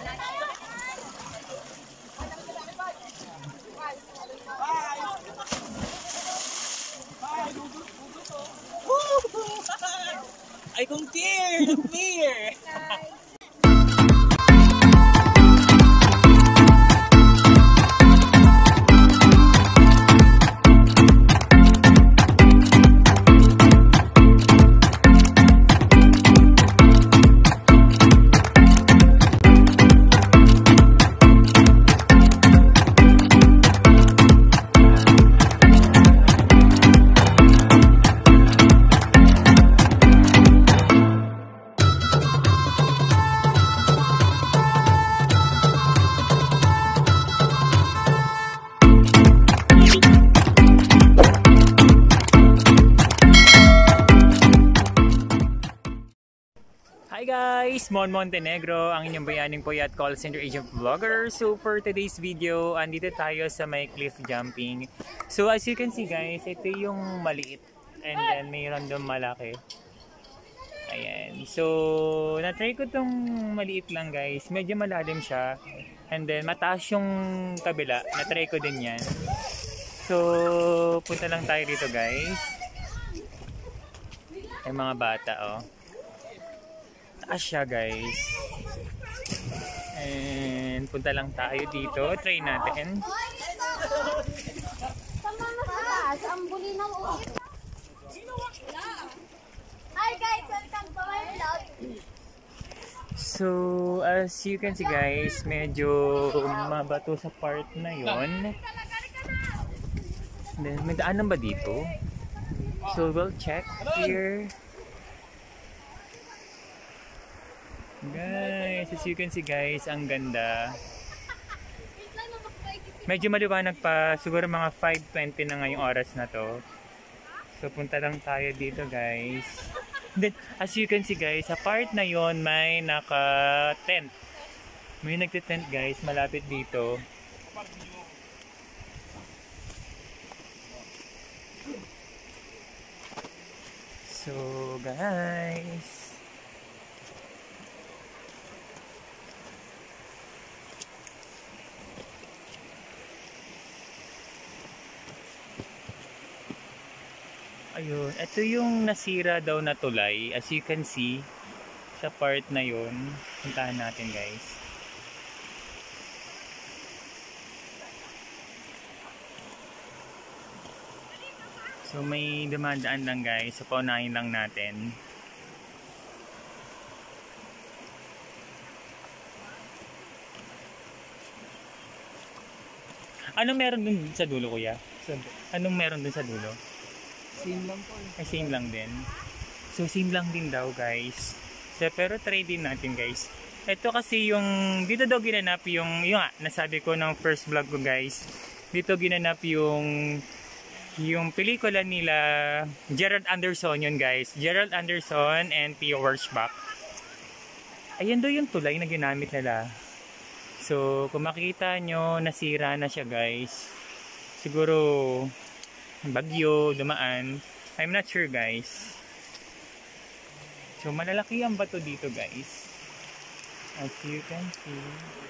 Ay, kung fear! Fear! Hi guys! Mon Montenegro, ang inyong bayaning Puyat Call Center Agent Vlogger. So for today's video, andito tayo sa may cliff jumping. So as you can see guys, ito yung maliit and then mayroon doon malaki. Ayan. So na-try ko tong maliit lang guys. Medyo malalim siya. And then mataas yung kabila. Na-try ko din yan. So punta lang tayo dito guys. Ay mga bata oh. Taas siya guys. And punta lang tayo dito. Try natin. Hi guys! Welcome to my vlog! So as you can see guys, medyo mabato sa part na yon. Then may daanan ba dito? So we'll check here. Guys, as you can see guys, ang ganda. Medyo maliwanag pa, siguro mga 5:20 na ngayong oras na to. So punta lang tayo dito guys. Then as you can see guys, sa part na yon may naka-tent. May nagte-tent guys, malapit dito. So guys, ayun, ito yung nasira daw na tulay. As you can see, sa part na yun, puntahan natin guys. So may dumadaan lang guys, so paunahin lang natin. Anong meron dun sa dulo kuya? Anong meron dun sa dulo? Same lang po eh. Ay, same lang din. So, same lang din daw guys. So, pero try din natin guys. Ito kasi yung, dito daw ginanap yung nga, nasabi ko ng first vlog ko guys. Dito ginanap yung pelikula nila, Gerald Anderson yun guys. Gerald Anderson and Theo Wurtzbach. Ayan daw yung tulay na ginamit nila. So, kung makikita nyo, nasira na siya guys. Siguro bagyo, dumaan. I'm not sure guys. So malalaki ang bato dito guys. As you can see.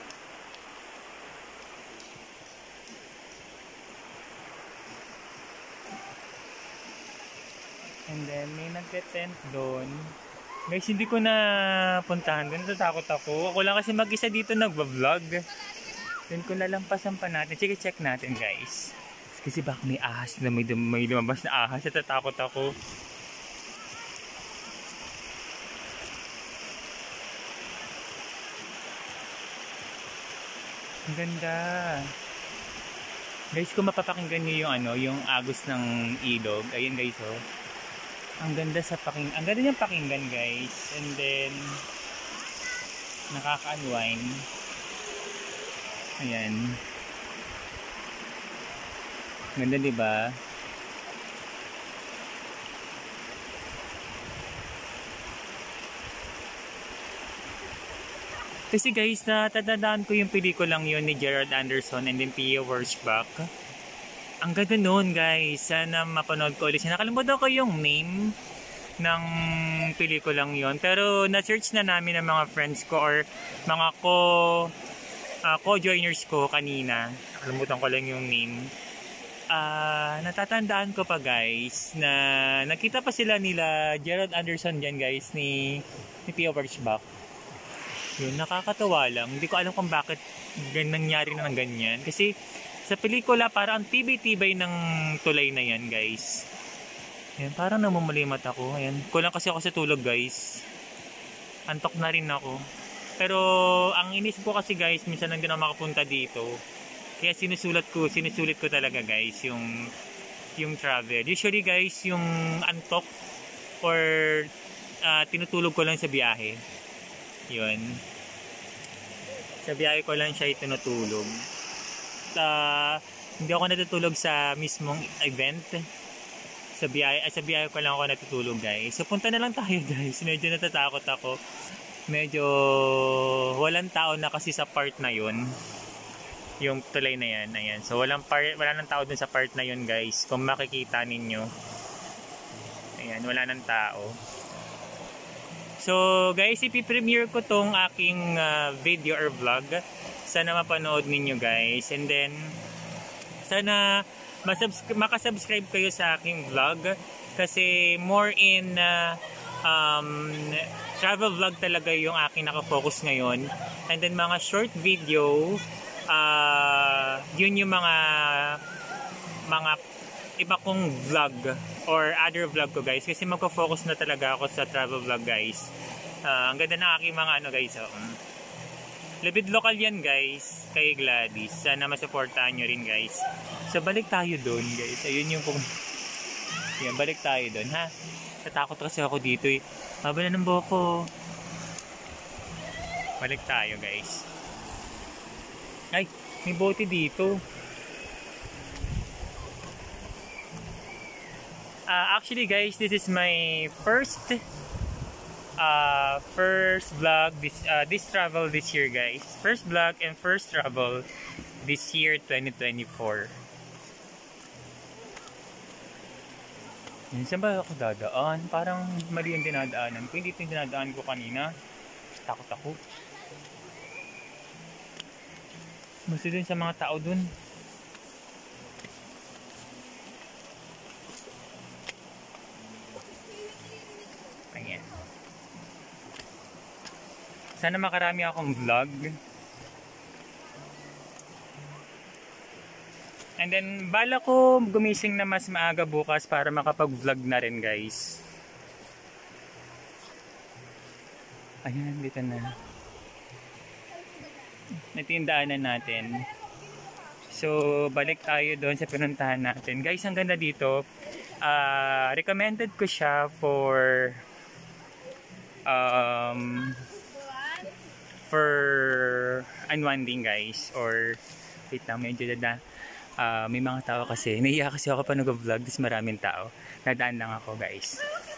And then may nagte-tent doon. Guys, hindi ko na puntahan doon. Natatakot ako. Ako lang kasi mag-isa dito nagva-vlog. Then kung nalampasan pa natin, sige check natin guys. Kasi baka may ahas na may lumabas na ahas. Natatakot ako. Ang ganda. Guys, kung mapapakinggan niyo yung ano, yung agos ng ilog. Ayun guys oh. Ang ganda sa ang ganda niyang pakinggan guys. And then nakaka-unwind. Ayan. Ganda diba? Kasi guys, natatandaan ko yung pelikulang yun ni Gerald Anderson and then Theo Wurtzbach. Ang ganda nun guys. Sana mapanood ko ulit siya. Nakalimutan ko yung name ng pelikulang yon. Pero na-search na namin ng mga friends ko or mga co-joiners ko kanina. Kalimutan ko lang yung name. Natatandaan ko pa guys na nakita pa sila nila Gerald Anderson dyan guys ni Theo Birchbach. Yun, nakakatawa lang. Hindi ko alam kung bakit nangyari na ng ganyan. Kasi sa pelikula parang tibay-tibay ng tulay na yan guys. Ayan, parang namumulimat ako. Ayan, kulang kasi ako sa tulog guys. Antok na rin ako. Pero ang inisip ko kasi guys, minsan lang din ako makapunta dito. Kaya sinusulit ko talaga guys yung travel. Usually guys, yung antok or tinutulog ko lang sa biyahe. Yun. Sa biyahe ko lang siya itinutulog. Hindi ako natutulog sa mismong event. Sa biyahe ko lang ako natutulog guys. So punta na lang tayo guys. Medyo natatakot ako. Medyo walang tao na kasi sa part na yun. Yung tulay na yan. Ayan. So wala nang tao dun sa part na yun guys. Kung makikita ninyo. Ayan. Wala nang tao. So guys, ipipremiere ko tong aking video or vlog. Sana mapanood ninyo guys. And then sana makasubscribe kayo sa aking vlog. Kasi more in travel vlog talaga yung aking nakafocus ngayon. And then mga short video, yun yung mga iba kong vlog or other vlog ko guys. Kasi magko-focus na talaga ako sa travel vlog guys. Ang ganda ng aking mga ano guys. Libid local yan guys. Kay Gladys. Sana masuportahan nyo rin guys. So balik tayo doon guys. Ayun yung yan, balik tayo doon ha. Natakot kasi ako dito eh. Haba na ng buhok. Balik tayo guys. Ay, may bote dito. Actually guys, this is my first vlog this travel this year guys. First vlog and first travel this year 2024. Saan ba ako dadaan? Parang mali yung dinadaanan ko. Hindi ito yung dinadaan ko kanina. Takot ako. Basta dun sa mga tao dun. Ayan. Sana makarami akong vlog. And then, bala ko gumising na mas maaga bukas para makapag-vlog na rin, guys. Ayan, dito na. Ito yung daanan natin. So, balik tayo doon sa pinuntahan natin. Guys, ang ganda dito. Recommended ko siya for unwinding, guys. Or, wait lang, medyo dada. May mga tao kasi. Naiiyak kasi ako pa nag-vlog. Tapos maraming tao. Nadaan lang ako guys.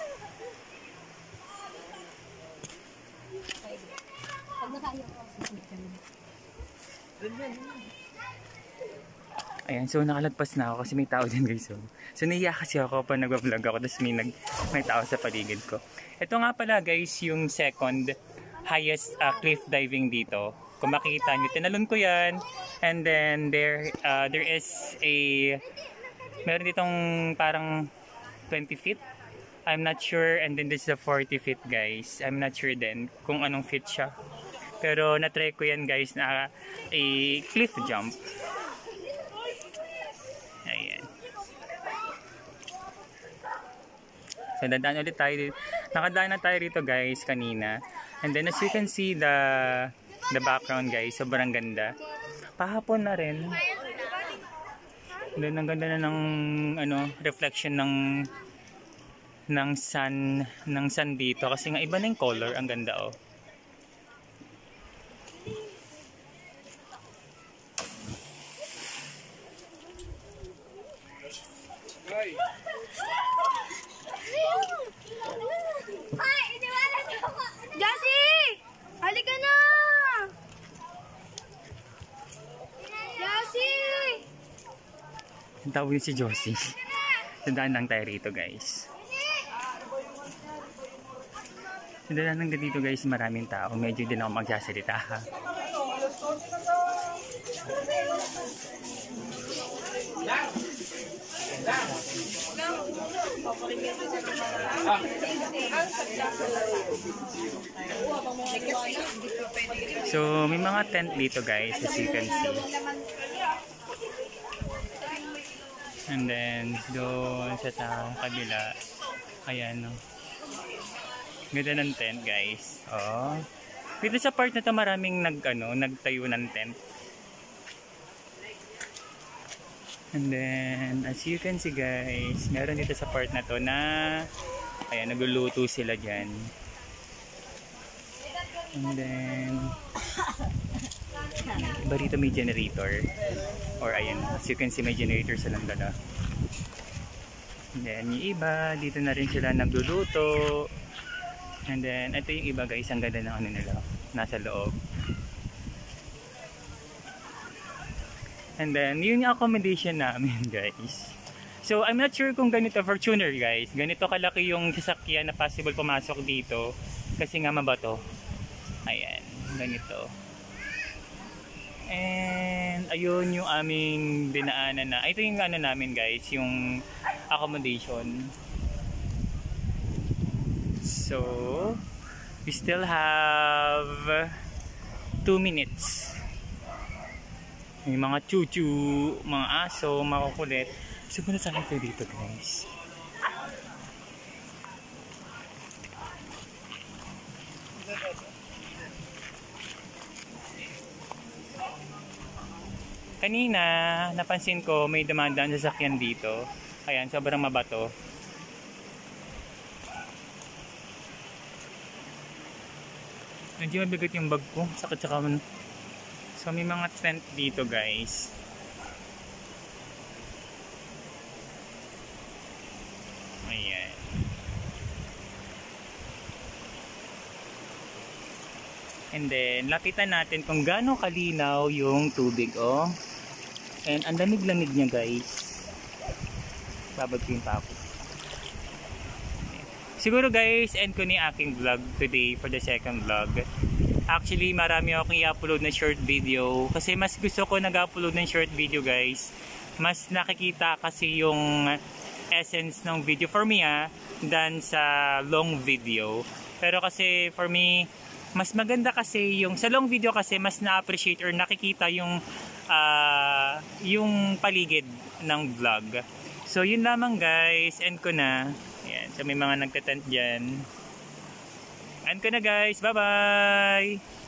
Ayan. So nakalagpas na ako kasi may tao dyan guys. So naiiyak kasi ako pa nag-vlog ako. Tapos may tao sa paligid ko. Ito nga pala guys yung second highest cliff diving dito. Kung makikita nyo, tinalon ko yan. And then there is meron ditong parang 20 feet. I'm not sure. And then this is a 40 feet guys. I'm not sure din kung anong feet siya. Pero na-try ko yan guys na a cliff jump. Ayan. So dadaan ulit tayo. Nakadaan na tayo rito guys kanina. And then as you can see the background guys, sobrang ganda. Pahapon na rin. Then ang ganda na ng reflection ng sun dito kasi nga iba na yung color, ang ganda oh. Jassy! Halika na! Jassy! Ang tawag si Josie. Nadaan lang tayo rito guys. Dala nang dito guys, maraming tao. Medyo din ako magsasalita ha. So, may mga tent dito guys, as you can see. And then, doon sa kabila, ayan, no. Ganda ng tent guys. Oh. Dito sa part na to maraming nagtayo ng tent. And then, as you can see guys, meron dito sa part na to na, ayan, nagluluto sila dyan. And then, iba rito may generator. Or ayan, as you can see may generator silang dala. And then, yung iba, dito na rin sila nagluluto. And then, ito yung iba guys, ang ganda ng ano nila, nasa loob. And then, yun yung accommodation namin guys. So, I'm not sure kung ganito, Fortuner guys, ganito kalaki yung sasakyan na possible pumasok dito. Kasi nga mabato. Ayan, ganito. And, ayun yung aming dinaanan na. Ito yung ano namin guys, yung accommodation. So, we still have 2 minutes. May mga chuchu, mga aso, mga kukulit. Siguro sa akin dito guys. Kanina, napansin ko may dumadaan sa sasakyan dito. Ayan, sobrang mabato. Medyo mabigat yung bag ko. Sakit sa kaman. So may mga tent dito guys. Ayan. And then lapitan natin kung gaano kalinaw yung tubig, oh. And ang lamig-lamig niya guys. Babad ko yung papo. Siguro guys, end ko ni aking vlog today for the second vlog. Actually, marami akong i-upload na short video. Kasi mas gusto ko nag-upload ng short video guys. Mas nakikita kasi yung essence ng video for me than sa long video. Pero kasi for me, mas maganda kasi yung sa long video kasi mas na-appreciate or nakikita yung paligid ng vlog. So yun lamang guys, end ko na. Ayan, so may mga nagtatent dyan. End ko na guys, bye bye!